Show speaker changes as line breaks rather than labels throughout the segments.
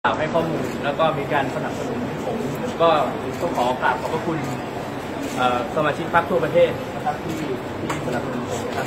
ให้ข้อมูลแล้วก็มีการสนับสนุนผมก็ต้องขอกราบขอบพระคุณสมาชิกพรรคทั่วประเทศนะครับที่สนับสนุนผมนะครับ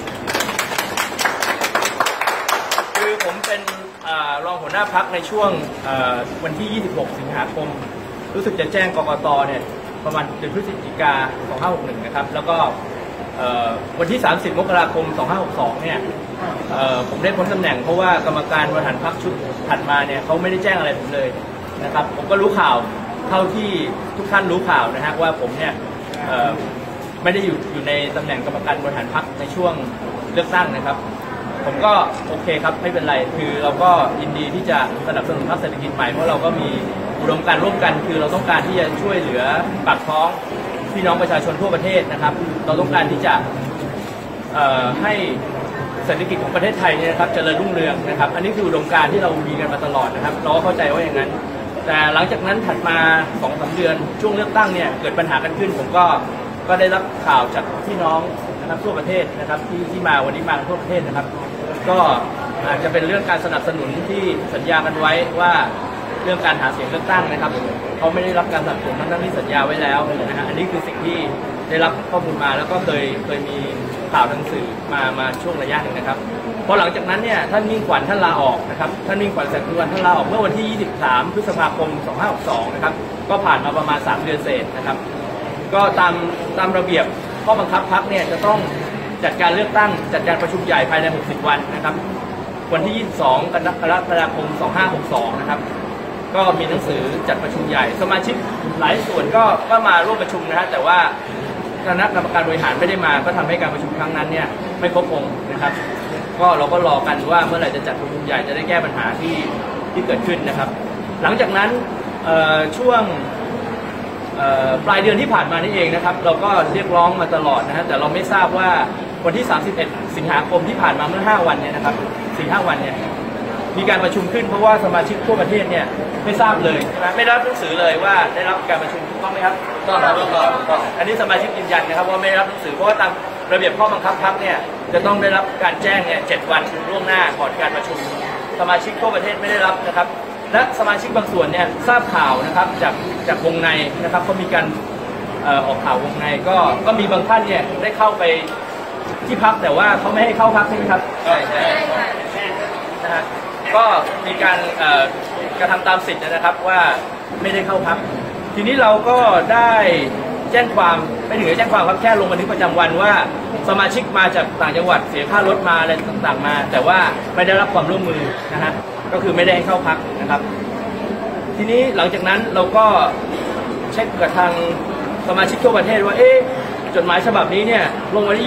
คือผมเป็นรองหัวหน้าพรรคในช่วงวันที่ 26 สิงหาคมรู้สึกจะแจ้งกกตเนี่ยประมาณเดือนพฤศจิกายน 2561 นะครับแล้วก็วันที่ 30 มกราคม 2562 เนี่ยผมได้พ้นตำแหน่งเพราะว่ากรรมการบริหารพรรคชุดถัดมาเนี่ยเขาไม่ได้แจ้งอะไรผมเลยนะครับผมก็รู้ข่าวเท่าที่ทุกท่านรู้ข่าวนะฮะว่าผมเนี่ยไม่ได้อยู่ในตำแหน่งกรรมการบริหารพรรคในช่วงเลือกตั้งนะครับผมก็โอเคครับไม่เป็นไรคือเราก็ยินดีที่จะสนับสนุนพรรคเศรษฐกิจใหม่เพราะเราก็มีอุดมการณ์ร่วมกันคือเราต้องการที่จะช่วยเหลือปากท้องพี่น้องประชาชนทั่วประเทศนะครับเราต้องการที่จะให้เศรษฐกิจของประเทศไทยเนี่ยนะครับเจริญรุ่งเรืองนะครับอันนี้คืออุดมการณ์ที่เรามีกันมาตลอดนะครับเราก็เข้าใจว่าอย่างนั้นแต่หลังจากนั้นถัดมา 2-3 เดือนช่วงเลือกตั้งเนี่ยเกิดปัญหากันขึ้นผมก็ได้รับข่าวจากพี่น้องนะครับทั่วประเทศนะครับที่มาวันนี้มาทั่วประเทศนะครับก็อาจจะเป็นเรื่องการสนับสนุนที่สัญญากันไว้ว่าเรื่องการหาเสียงเลือกตั้งนะครับเขาไม่ได้รับการสนับสนุนทั้งที่สัญญาไว้แล้วนะฮะอันนี้คือสิ่งที่ได้รับข้อมูลมาแล้วก็เคยมีข่าวหนังสือมาช่วงระยะหนึ่งนะครับพอหลังจากนั้นเนี่ยท่านมิ่งขวัญท่านลาออกนะครับท่านมิ่งขวัญแสงสุวรรณท่านลาออกเมื่อวันที่ 23 พฤษภาคม 2562 นะครับก็ผ่านมาประมาณ 3 เดือนเศษนะครับก็ตามระเบียบข้อบังคับพรรคเนี่ยจะต้องจัดการเลือกตั้งจัดการประชุมใหญ่ภายใน 60 วันนะครับวันที่ 22 กรกฎาคม 2562 นะครับก็มีหนังสือจัดประชุมใหญ่สมาชิกหลายส่วนก็มาร่วมประชุมนะฮะแต่ว่าคณะกรรมการบริหารไม่ได้มาก็ทำให้การประชุมครั้งนั้นเนี่ยไม่ครบองค์นะครับก็เราก็รอกันว่าเมื่อไหร่จะจัดประชุมใหญ่จะได้แก้ปัญหาที่เกิดขึ้นนะครับหลังจากนั้นช่วงปลายเดือนที่ผ่านมานี่เองนะครับเราก็เรียกร้องมาตลอดนะฮะแต่เราไม่ทราบว่าวันที่ 31 สิงหาคมที่ผ่านมาเมื่อ 5 วันเนี่ยนะครับ 4-5 วันเนี่ยมีการประชุมขึ้นเพราะว่าสมาชิกทั่วประเทศเนี่ยไม่ทราบเลยใช่ไหมไม่ได้รับหนังสือเลยว่าได้รับการประชุมถูกต้องไหมครับต้องครับอันนี้สมาชิกยืนยันนะครับว่าไม่ได้รับหนังสือเพราะว่าตามระเบียบข้อบังคับพรรคเนี่ยจะต้องได้รับการแจ้งเนี่ย7 วันล่วงหน้าก่อนการประชุมสมาชิกทั่วประเทศไม่ได้รับนะครับและสมาชิกบางส่วนเนี่ยทราบข่าวนะครับจากวงในนะครับเขามีการออกข่าววงในก็มีบางท่านเนี่ยได้เข้าไปที่พรรคแต่ว่าเขาไม่ให้เข้าพรรคใช่ไหมครับใช่นะฮะก็มีการกระทำตามสิทธิ์นะครับว่าไม่ได้เข้าพรรคทีนี้เราก็ได้แจ้งความไม่ถึงกับแจ้งความครับแค่ลงบันทึกประจำวันว่าสมาชิกมาจากต่างจังหวัดเสียค่ารถมาอะไรต่างๆมาแต่ว่าไม่ได้รับความร่วมมือนะฮะก็คือไม่ได้ให้เข้าพรรคนะครับทีนี้หลังจากนั้นเราก็เช็คกับทางสมาชิกทั่วประเทศว่าจดหมายฉบับนี้เนี่ยลงวันที่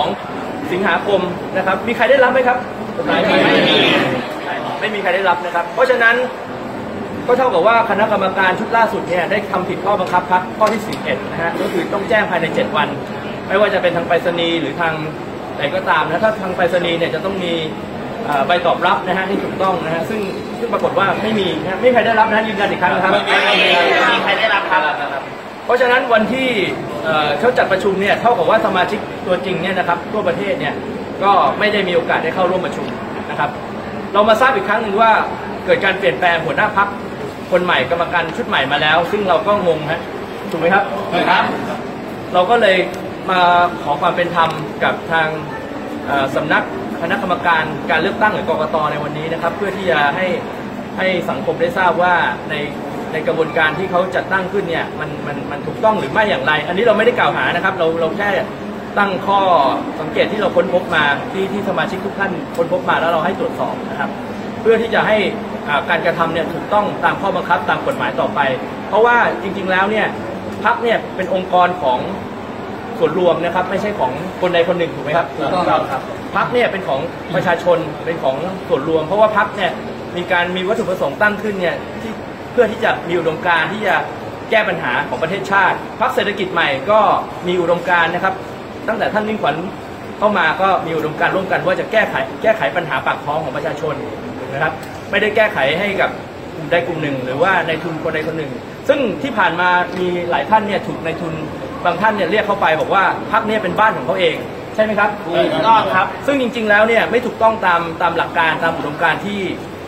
22 สิงหาคมนะครับมีใครได้รับไหมครับจดหมายไม่มีใครได้รับนะครับเพราะฉะนั้นก็เท่ากับว่าคณะกรรมการชุดล่าสุดเนี่ยได้ทำผิดข้อบังคับพรรคข้อที่ 41 นะฮะก็คือต้องแจ้งภายใน 7 วันไม่ว่าจะเป็นทางไปรษณีย์หรือทางไหนก็ตามนะถ้าทางไปรษณีย์เนี่ยจะต้องมีใบตอบรับนะฮะที่ถูกต้องนะฮะซึ่งปรากฏว่าไม่มีนะไม่มีใครได้รับนะยืนยันอีกครั้งนะครับไม่มีใครได้รับครับเพราะฉะนั้นวันที่เขาจัดประชุมเนี่ยเท่ากับว่าสมาชิกตัวจริงเนี่ยนะครับทั่วประเทศเนี่ยก็ไม่ได้มีโอกาสได้เข้าร่วมประชุมนะครับเรามาทราบอีกครั้งหนึ่งว่าเกิดการเปลี่ยนแปลงหัวหน้าพรรคคนใหม่กรรมการชุดใหม่มาแล้วซึ่งเราก็งงฮะถูกไหมครับครับเราก็เลยมาขอความเป็นธรรมกับทางสำนักคณะกรรมการการเลือกตั้งหรือกกต.ในวันนี้นะครับเพื่อที่จะให้สังคมได้ทราบว่าในกระบวนการที่เขาจัดตั้งขึ้นเนี่ยมันถูกต้องหรือไม่อย่างไรอันนี้เราไม่ได้กล่าวหานะครับเราแค่ตั้งข้อสังเกตที่เราค้นพบมาที่สมาชิกทุกท่านค้นพบมาแล้วเราให้ตรวจสอบนะครับเพื่อที่จะให้การกระทำเนี่ยถูกต้องตามข้อบังคับตามกฎหมายต่อไปเพราะว่าจริงๆแล้วเนี่ยพรรคเนี่ยเป็นองค์กรของส่วนรวมนะครับไม่ใช่ของคนใดคนหนึ่งถูกไหมครับถูกต้องครับพรรคเนี่ยเป็นของประชาชนเป็นของส่วนรวมเพราะว่าพรรคเนี่ยมีวัตถุประสงค์ตั้งขึ้นเนี่ยเพื่อที่จะมีอุดมการณ์ที่จะแก้ปัญหาของประเทศชาติพรรคเศรษฐกิจใหม่ก็มีอุดมการณ์นะครับตั้งแต่ท่านมิ่งขวัญเข้ามาก็มีอุดมการณ์ร่วมกันว่าจะแก้ไขปัญหาปากท้องของประชาชนนะครับไม่ได้แก้ไขให้กับกลุ่มใดกลุ่มหนึ่งหรือว่าในทุนคนใดคนหนึ่งซึ่งที่ผ่านมามีหลายท่านเนี่ยถูกในทุนบางท่านเนี่ยเรียกเข้าไปบอกว่าพรรคเนี่ยเป็นบ้านของเขาเองใช่ไหมครับถูกต้องครับซึ่งจริงๆแล้วเนี่ยไม่ถูกต้องตามหลักการตามอุดมการณ์ที่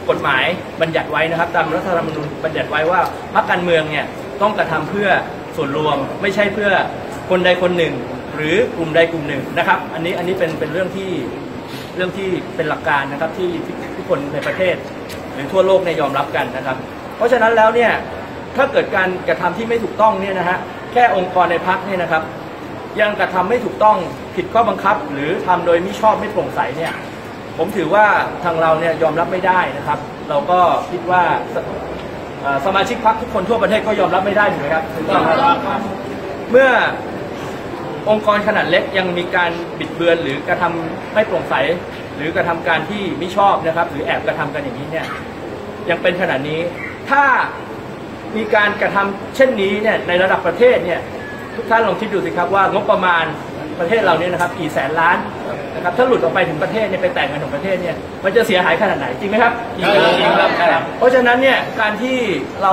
กฎหมายบัญญัติไว้นะครับตามรัฐธรรมนูญบัญญัติไว้ว่าพรรคการเมืองเนี่ยต้องกระทำเพื่อส่วนรวมไม่ใช่เพื่อคนใดคนหนึ่งหรือกลุ่มใดกลุ่มหนึ่งนะครับอันนี้เป็นเรื่องที่เป็นหลักการนะครับที่ทุกคนในประเทศหรือทั่วโลกเนี่ยยอมรับกันนะครับเพราะฉะนั้นแล้วเนี่ยถ้าเกิดการกระทำที่ไม่ถูกต้องเนี่ยนะฮะแค่องค์กรในพรรคเนี่ยนะครับยังกระทำไม่ถูกต้องผิดข้อบังคับหรือทำโดยมิชอบไม่โปร่งใสเนี่ยผมถือว่าทางเราเนี่ยยอมรับไม่ได้นะครับเราก็คิดว่าสมาชิกพรรคทุกคนทั่วประเทศก็ยอมรับไม่ได้ถูกไหมครับเมื่อองค์กรขนาดเล็กยังมีการบิดเบือนหรือกระทำไม่โปร่งใสหรือกระทำการที่ไม่ชอบนะครับหรือแอบกระทำกันอย่างนี้เนี่ยยังเป็นขนาดนี้ถ้ามีการกระทำเช่นนี้เนี่ยในระดับประเทศเนี่ยทุกท่านลองคิดดูสิครับว่างบประมาณประเทศเราเนี่ยนะครับกี่แสนล้านนะครับถ้าหลุดออกไปถึงประเทศเนี่ยไปแตกเงินของประเทศเนี่ยมันจะเสียหายขนาดไหนจริงไหมครับจริงครับเพราะฉะนั้นเนี่ยการที่เรา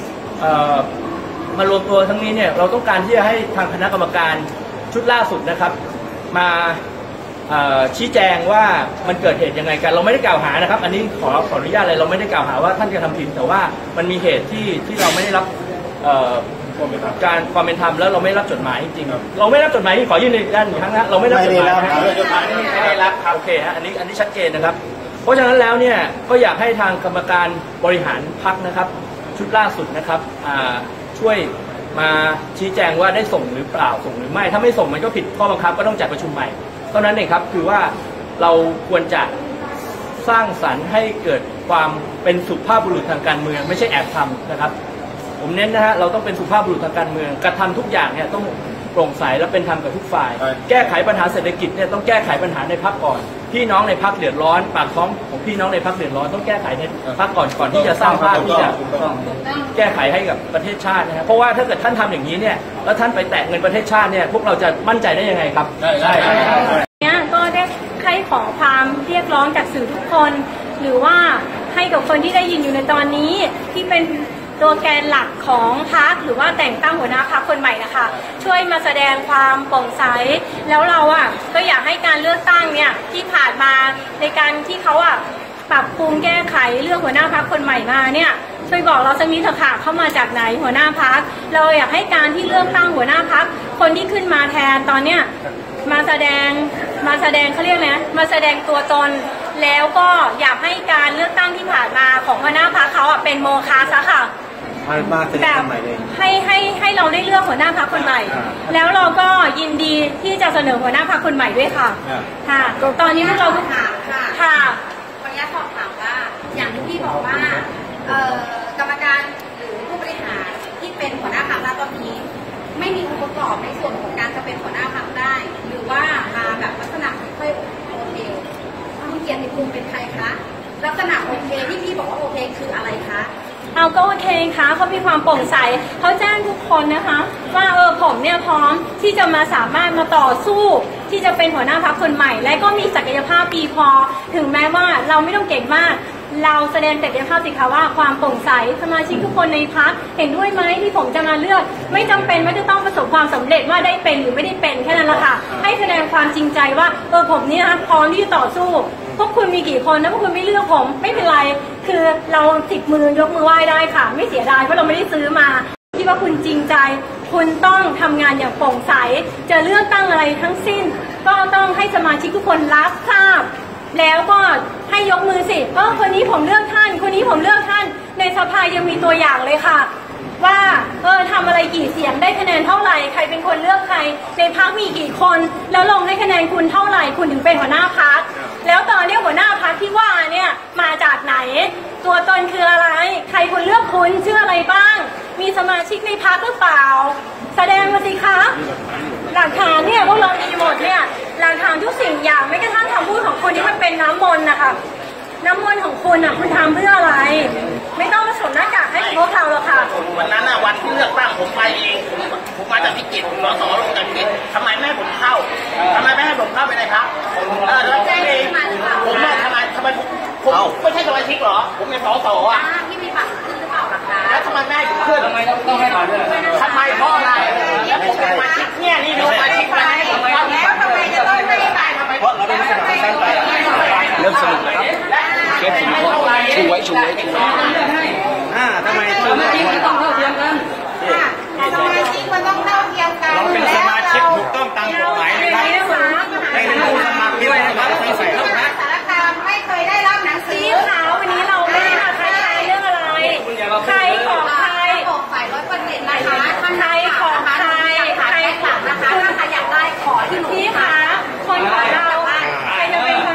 มารวมตัวทั้งนี้เนี่ยเราต้องการที่จะให้ทางคณะกรรมการชุดล่าสุดนะครับมาชี้แจงว่ามันเกิดเหตุยังไงกันเราไม่ได้กล่าวหานะครับอันนี้ขออนุญาตเลยเราไม่ได้กล่าวหาว่าท่านกระทำผิดแต่ว่ามันมีเหตุที่เราไม่ได้รับการความเป็นธรรมแล้วเราไม่รับจดหมายจริงๆเราไม่รับจดหมายที่ขอยื่นในด้านอีกครั้งนะเราไม่รับจดหมายไม่ได้รับครับโอเคฮะอันนี้ชัดเจนนะครับเพราะฉะนั้นแล้วเนี่ยก็อยากให้ทางกรรมการบริหารพรรคนะครับชุดล่าสุดนะครับช่วยมาชี้แจงว่าได้ส่งหรือเปล่าส่งหรือไม่ถ้าไม่ส่งมันก็ผิดข้อบังคับก็ต้องจัดประชุมใหม่เท่านั้นเองครับคือว่าเราควรจะสร้างสรรค์ให้เกิดความเป็นสุภาพบุรุษทางการเมืองไม่ใช่แอบทำนะครับผมเน้นนะฮะเราต้องเป็นสุภาพบุรุษทางการเมืองกระทำทุกอย่างเนี่ยต้องโปร่งใสและเป็นธรรมกับทุกฝ่ายแก้ไขปัญหาเศรษฐกิจเนี่ยต้องแก้ไขปัญหาในพรรคก่อนพี่น้องในพรรคเดือดร้อนปากท้องของพี่น้องในพรรคเดือดร้อนต้องแก้ไขในพรรคก่อนที่จะสร้างภาพที่จะแก้ไขให้กับประเทศชาตินะครับเพราะว่าถ้าเกิดท่านทำอย่างนี้เนี่ยแล้วท่านไปแตะเงินประเทศชาติเนี่ยพวกเราจะมั่นใจได้ยังไงครับใช่
เนี่ยก็ได้ใครขอความเรียกร้องจากสื่อทุกคนหรือว่าให้กับคนที่ได้ยินอยู่ในตอนนี้ที่เป็นตัวแกนหลักของพรรคหรือว่าแต่งตั้งหัวหน้าพรรคคนใหม่นะคะช่วยมาแสดงความโปร่งใสแล้วเราก็อยากให้การเลือกตั้งเนี่ยที่ผ่านมาในการที่เขาปรับปรุงแก้ไขเรื่องหัวหน้าพรรคคนใหม่มาเนี่ยช่วยบอกเราสักนิดเถอะค่ะเข้ามาจากไหนหัวหน้าพรรคเราอยากให้การที่เลือกตั้งหัวหน้าพรรคคนที่ขึ้นมาแทนตอนเนี้ยมาแสดงเขาเรียกนะมาแสดงตัวตนแล้วก็อยากให้การเลือกตั้งที่ผ่านมาของหัวหน้าพรรคเขาเป็นโมฆะซะค่ะแบบให้เราได้เลือกหัวหน้าพรรคคนใหม่แล้วเราก็ยินดีที่จะเสนอหัวหน้าพรรคคนใหม่ด้วยค่ะค่ะตอนนี้พวกเราถามค่ะ
ขออนุญาตสอบถามว่าอย่างที่พี่บอกว่ากรรมการหรือผู้บริหารที่เป็นหัวหน้าพรรคตอนนี้ไม่มีองค์ประกอบในส่วนของการจะเป็นหัวหน้าพรรคได้หรือว่ามาแบบลักษณะไม่ค่อยโอเคคุณเกียรติภูมิเป็นใครคะลักษณะโอเคที่พี่บอกว่าโอเคคืออะไรคะ
เอาก็โอเคค่ะเขามีความโปร่งใสเขาแจ้งทุกคนนะคะว่าผมเนี่ยพร้อมที่จะมาสามารถมาต่อสู้ที่จะเป็นหัวหน้าพรรคคนใหม่และก็มีศักยภาพดีพอถึงแม้ว่าเราไม่ต้องเก่งมากเราแสดงศักยภาพสิคะว่าความโปร่งใสสมาชิกทุกคนในพรรคเห็นด้วยไหมที่ผมจะมาเลือกไม่จำเป็นว่าจะต้องประสบความสำเร็จว่าได้เป็นหรือไม่ได้เป็นแค่นั้นแหละค่ะให้แสดงความจริงใจว่าผมเนี่ยพร้อมที่จะต่อสู้พวกคุณมีกี่คนนะพวกคุณไม่เลือกผมไม่เป็นไรคือเรา10 มือยกมือไหว้ได้ค่ะไม่เสียดายเพราะเราไม่ได้ซื้อมาที่ว่าคุณจริงใจคุณต้องทำงานอย่างโปร่งใสจะเลือกตั้งอะไรทั้งสิ้นก็ต้องให้สมาชิกทุกคนรับทราบแล้วก็ให้ยกมือสิคนนี้ผมเลือกท่านคนนี้ผมเลือกท่านในสภายังมีตัวอย่างเลยค่ะว่าทำอะไรกี่เสียงได้คะแนนเท่าไหร่ใครเป็นคนเลือกใครในพรรคมีกี่คนแล้วลงให้คะแนนคุณเท่าไหร่คุณถึงเป็นหัวหน้าพรรคแล้วตอนนี้หัวหน้าพรรคที่ว่าเนี่ยมาจากไหนตัวตนคืออะไรใครคุณเลือกคุณชื่ออะไรบ้างมีสมาชิกในพรรคหรือเปล่าแสดงมาสิคะหลักฐานเนี่ยพวกเรามีหมดเนี่ยหลักฐานทุกสิ่งอย่างไม่กระทั่งคำพูดของคนที่มันเป็นน้ำมนต์นะคะน้ำมนต์ของคุณคุณทำเพื่ออะไรไม่ต้องมาสวมหน้ากากให้พวกเราหรอกค่ะ
วันนั้นวันที่เลือกตั้งผมไปเองผมมาจากพิจิตรสสลงจากพิจิตรทำไมไม่ให้ผมเข้าทำไมไม่ให้ผมเข้าไปในพรรคแล้วผมไม่ทำไมผมไม่ใช่สมาชิกเหรอผมเป็นสส
ที่มีบัตรขึ้นหรือเปล่าล่ะคะ
แล้วทำไมไม่ให้ผมขึ้นทำไมต้องให้บัตรด้วยทำไมเพราะอะไรแล้วผมเป็นสมาชิกเนี่ยนี่สมาชิกไป
แล้วทำไมจะต้องให้บัตร
เพราะเราเป็นสมาชิกเริ่มสนุกแล้วครับเชฟสนุกช่วยเห็นไหม